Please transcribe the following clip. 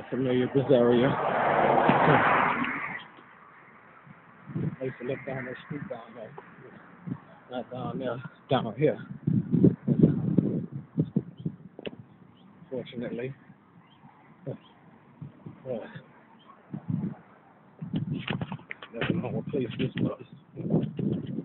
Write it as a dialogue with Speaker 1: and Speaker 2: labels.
Speaker 1: familiar this area. I used to live down that street down there. Not down there, down here. Fortunately. Never know what place this was.